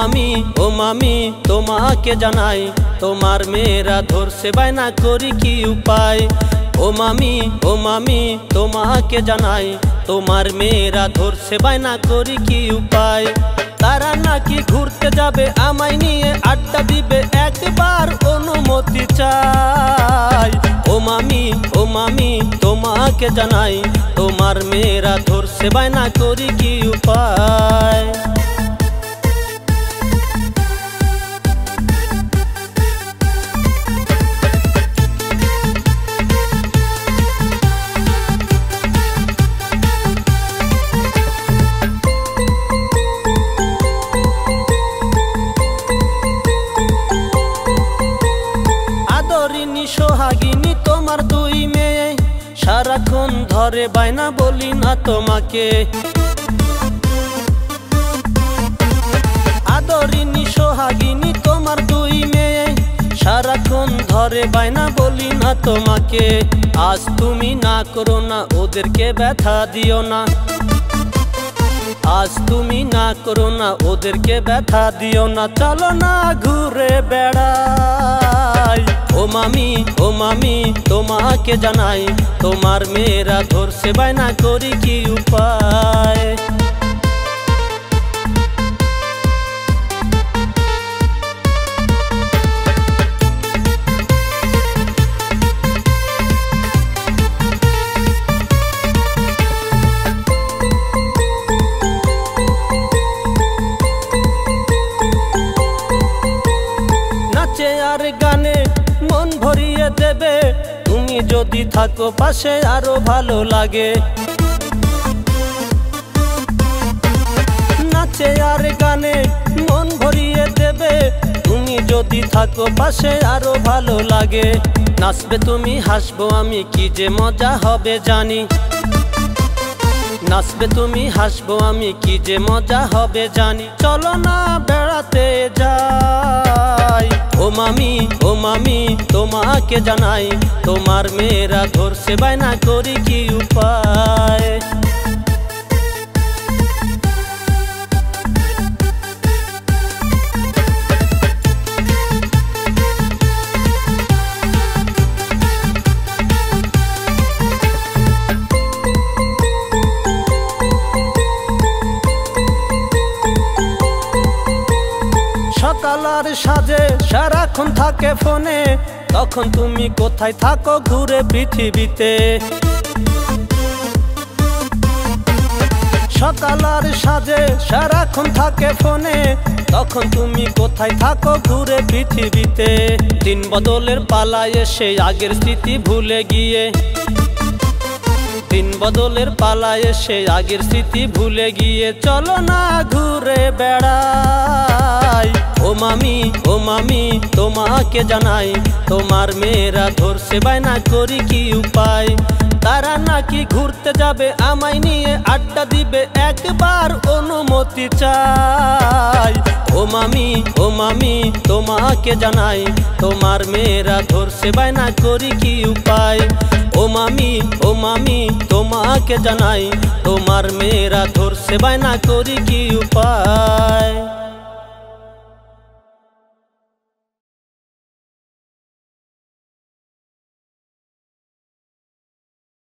মামি তোমাকে জানাই তোমার মেয়েরা ধরছে বায়না করি কি উপায়। ও মামি তোমাকে জানাই তোমার মেয়েরা ধরছে বায়না করি কি উপায়। তারা নাকি ঘুরতে যাবে আমায় নিয়ে আড্ডা দিবে একবার অনুমতি চাই। ও মামি তোমাকে জানাই তোমার মেয়েরা ধরছে বায়না করি কি উপায়। সোহাগিনী তোমার দুই মেয়ে সারাক্ষণ ধরে বায়না বলি না তোমাকে। আদরিনী সোহাগিনী তোমার দুই মেয়ে সারাক্ষণ ধরে বায়না বলি না তোমাকে। আজ তুমি না করো না ওদেরকে ব্যথা দিও না, আজ তুমি না করো না ওদেরকে ব্যথা দিও না। চলো না ঘুরে বেড়াই। ও মামি তোমাকে জানাই তোমার মেয়েরা ধরছে বায়না করি কি উপায়। নাচে আর গানে মন ভরিয়ে দেবে তুমি যদি থাকো পাশে আরো ভালো লাগে। নাচে আর গানে মন ভরিয়ে দেবে তুমি যদি থাকো পাশে আরো ভালো লাগে। নাচবে তুমি হাসবো আমি কি যে মজা হবে জানি। নাচবে তুমি হাসবো আমি কি যে মজা হবে জানি। চলো না বেড়াতে যাই। ও মামি তোমাকে জানাই তোমার মেয়েরা ধরছে বায়না করি কি উপায়। সকাল আর সাজে সারাক্ষণ থাকে ফোনে, তখন তুমি কোথায় থাকো ঘুরে পৃথিবীতে। সকাল আর সাজে সারাক্ষণ থাকে ফোনে, তখন তুমি কোথায় থাকো ঘুরে পৃথিবীতে। দিন বদলের পালায় এসে আগের স্মৃতি ভুলে গিয়ে, দিন বদলের পালায় এসে আগের স্মৃতি ভুলে গিয়ে। চলো না ঘুরে বেড়াই। ও মামি তোমাকে জানাই তোমার মেয়েরা ধরছে বায়না করি কি উপায়। তারা নাকি ঘুরতে যাবে আমায় নিয়ে আড্ডা দিবে একবার অনুমতি চাই। ও মামি তোমাকে জানাই তোমার মেয়েরা ধরছে বায়না করি কি উপায়। ও মামি তোমাকে জানাই তোমার মেয়েরা ধরছে বায়না করি কি উপায়।